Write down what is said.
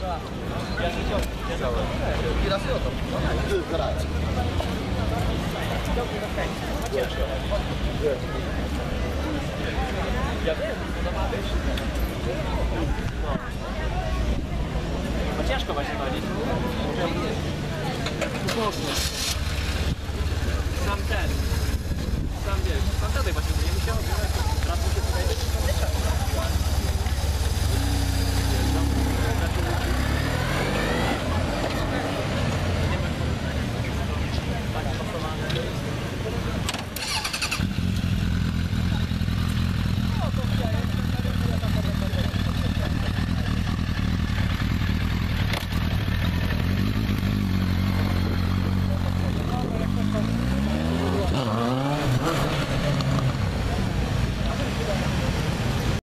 Ja wiem, to ma być. No ciężko właśnie chodzić. Sam ten.